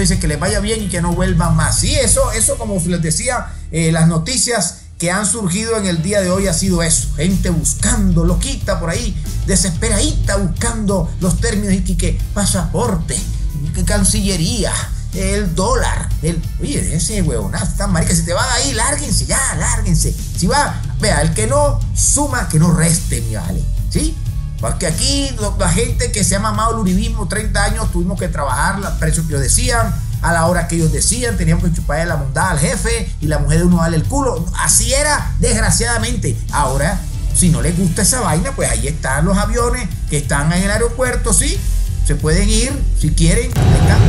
Cuídense, que les vaya bien y que no vuelvan más. Sí, eso como les decía, las noticias que han surgido en el día de hoy ha sido eso. Gente buscando, loquita por ahí, desesperadita, buscando los términos y que pasaporte, que cancillería, el dólar, oye, ese huevonazo, tan marica, si te van ahí, lárguense ya, lárguense. Si va, vea, el que no suma, que no reste, mi vale, ¿sí? Porque aquí la gente que se ha mamado el uribismo 30 años, tuvimos que trabajar los precios que ellos decían, a la hora que ellos decían, teníamos que chuparle la mondada al jefe y la mujer de uno darle el culo. Así era, desgraciadamente. Ahora, si no les gusta esa vaina, pues ahí están los aviones que están en el aeropuerto, ¿sí? Se pueden ir, si quieren. Venga.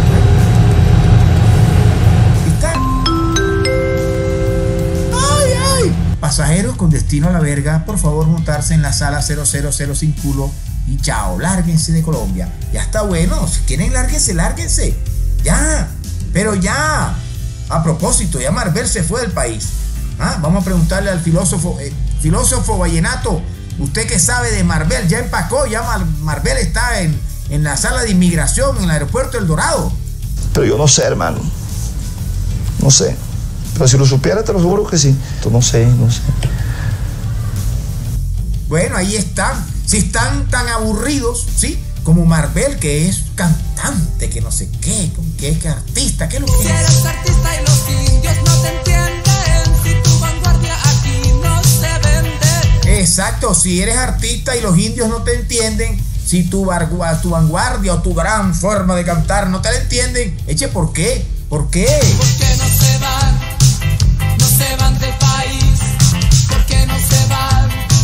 Pasajeros con destino a la verga, por favor montarse en la sala 000 sin culo y chao, lárguense de Colombia. Ya está bueno, si quieren lárguense, lárguense. Ya, pero ya. A propósito, ya Marvel se fue del país. Vamos a preguntarle al filósofo vallenato, usted que sabe de Marvel, ya empacó, ya Marvel está en la sala de inmigración en el aeropuerto El Dorado. Pero yo no sé, hermano. No sé. Pero si lo supiera, te lo juro que sí. No sé. Bueno, ahí están. Si están tan aburridos, ¿sí? Como Marvel, que es cantante, que no sé qué, que es artista, ¿qué es lo que es? Si eres artista y los indios no te entienden, si tu vanguardia aquí no se vende. Exacto, si eres artista y los indios no te entienden, si tu vanguardia o tu gran forma de cantar no te la entienden, eche, ¿por qué? ¿Por qué? Porque no se van del país, porque no se van.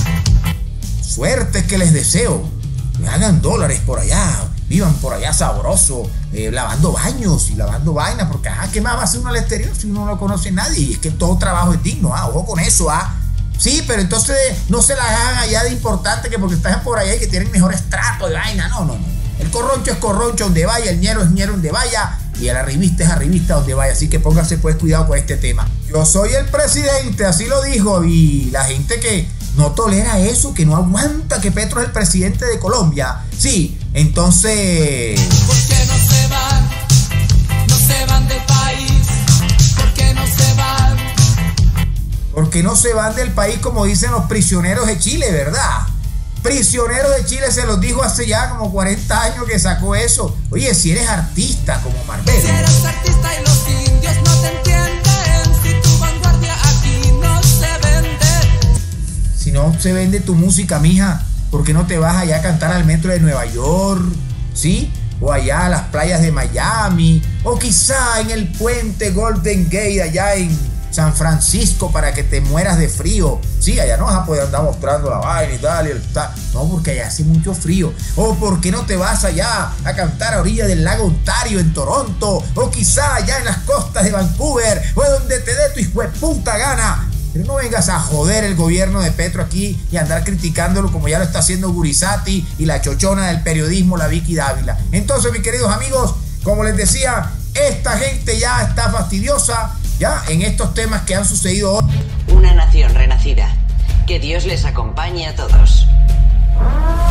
Suerte que les deseo, hagan dólares por allá, vivan por allá sabroso, lavando baños y lavando vainas, porque ¿qué más va a hacer uno al exterior si uno no conoce a nadie? Y es que todo trabajo es digno, ojo con eso, Sí, pero entonces no se la hagan allá de importante que porque están por allá y que tienen mejores tratos de vaina, no. El corroncho es corroncho donde vaya, el ñero es ñero donde vaya, y el arribista es arribista donde vaya, así que pónganse pues cuidado con este tema. Yo soy el presidente, así lo dijo, y la gente que no tolera eso, que no aguanta que Petro es el presidente de Colombia, sí, entonces... ¿Por qué no se van? No se van del país, ¿por qué no se van? Porque no se van del país como dicen los prisioneros de Chile, ¿verdad? Prisioneros de Chile se los dijo hace ya como 40 años que sacó eso. Oye, si eres artista como Marvel. Si eres artista y los indios no te entienden, si tu vanguardia aquí no se vende. Si no se vende tu música, mija, ¿por qué no te vas allá a cantar al metro de Nueva York? ¿Sí? O allá a las playas de Miami, o quizá en el puente Golden Gate allá en San Francisco para que te mueras de frío. Sí, allá no vas a poder andar mostrando la vaina y tal, no, porque allá hace mucho frío. O ¿por qué no te vas allá a cantar a orilla del lago Ontario en Toronto? O quizá allá en las costas de Vancouver, o donde te dé tu hijueputa gana. Pero no vengas a joder el gobierno de Petro aquí y andar criticándolo como ya lo está haciendo Gurizati y la chochona del periodismo, la Vicky Dávila. Entonces, mis queridos amigos, como les decía, esta gente ya está fastidiosa, ya en estos temas que han sucedido hoy. Una nación renacida. Que Dios les acompañe a todos.